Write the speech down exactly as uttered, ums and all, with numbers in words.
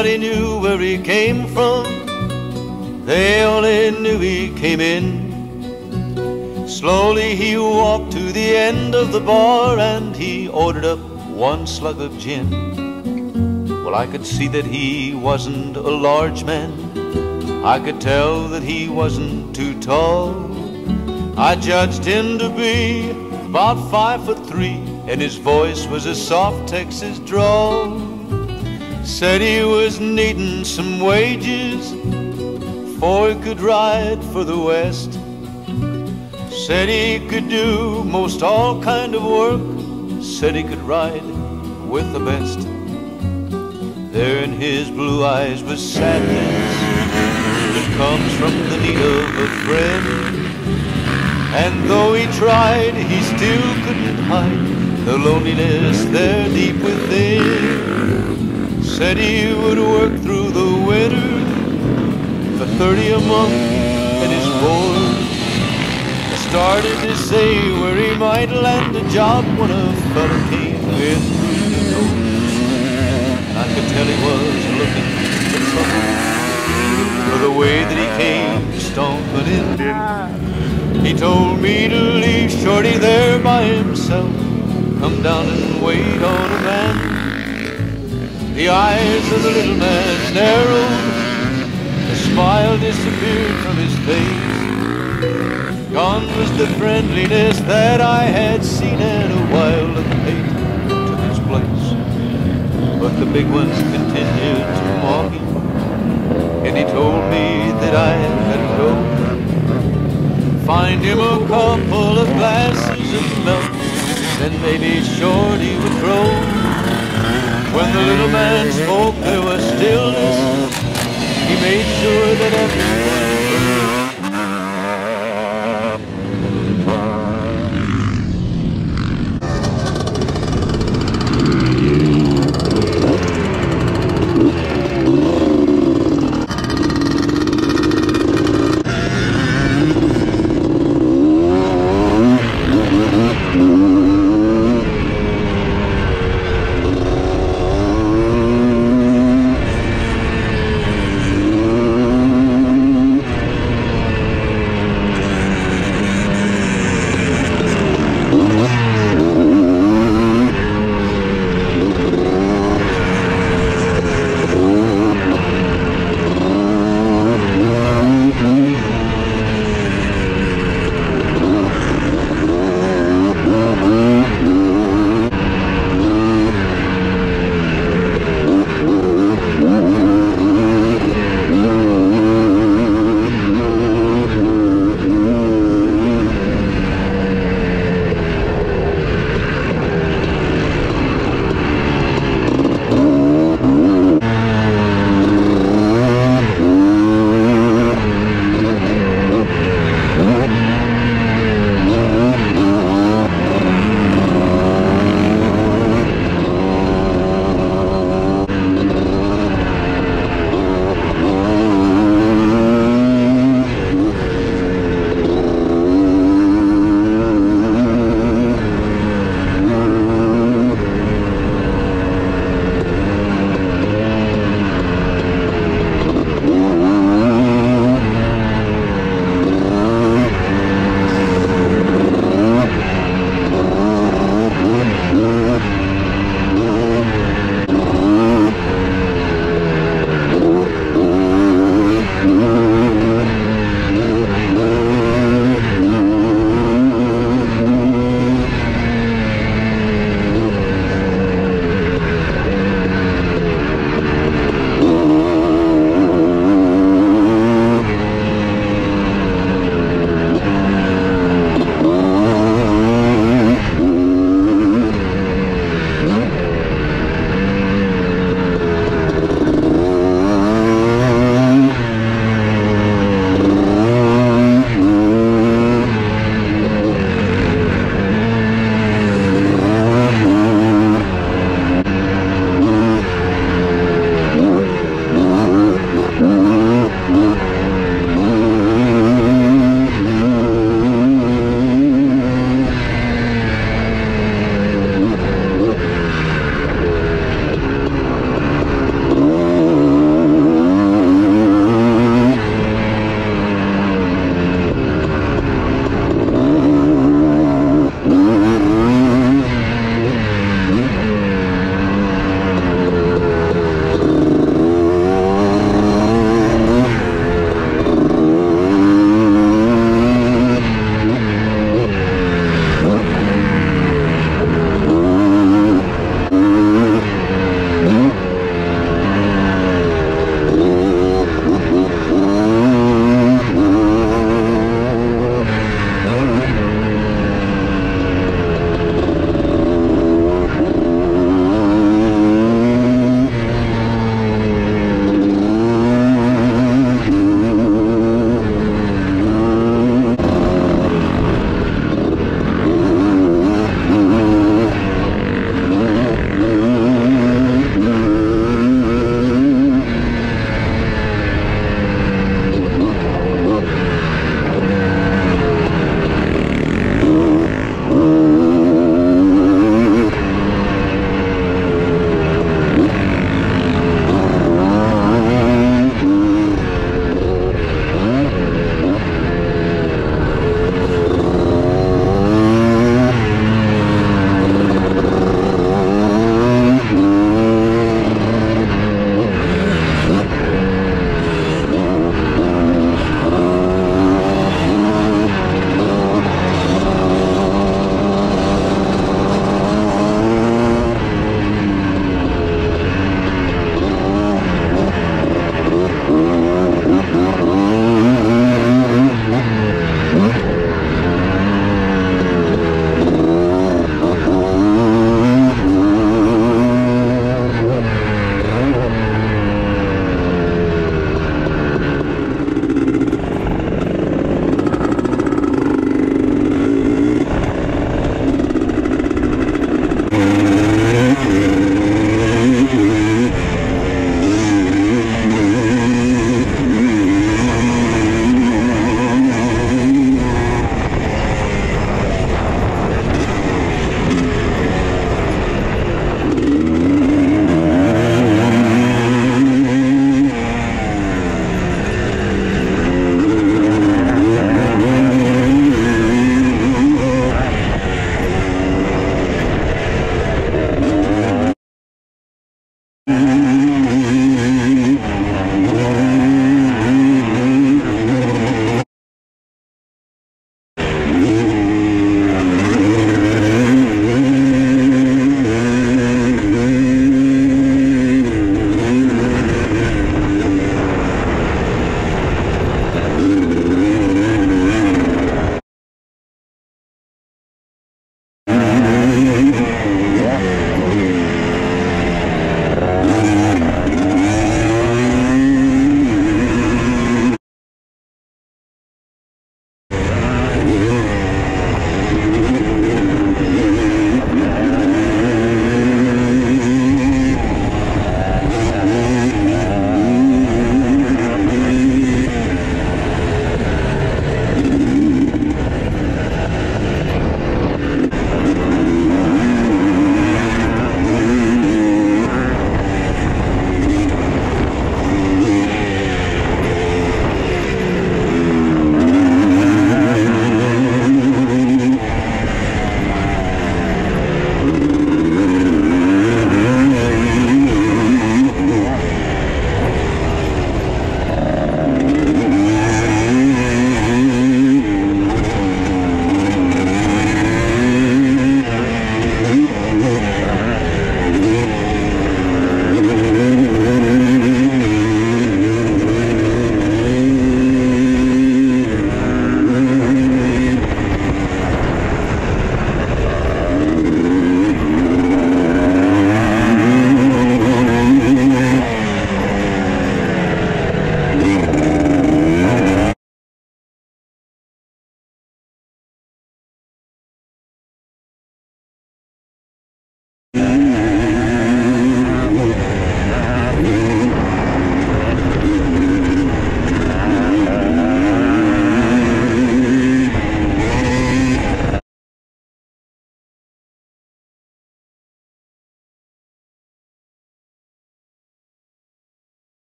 Nobody knew where he came from, they only knew he came in. Slowly he walked to the end of the bar and he ordered up one slug of gin. Well, I could see that he wasn't a large man, I could tell that he wasn't too tall. I judged him to be about five foot three, and his voice was a soft Texas drawl. Said he was needing some wages, for he could ride for the West. Said he could do most all kind of work, said he could ride with the best. There in his blue eyes was sadness that comes from the need of a friend. And though he tried, he still couldn't hide the loneliness there deep within. Said he would work through the winter for thirty a month and his board. I started to say where he might land a job when a fella came in through the door. And I could tell he was looking for trouble, for the way that he came stomping in. He told me to leave Shorty there by himself, come down and wait on a man. The eyes of the little man narrowed, the smile disappeared from his face. Gone was the friendliness that I had seen, and a wild look of hate took its place. But the big ones continued to mock him, and he told me that I had to go. Find him a couple of glasses of milk, then maybe Shorty would grow. When the little man spoke, there was stillness. He made sure that every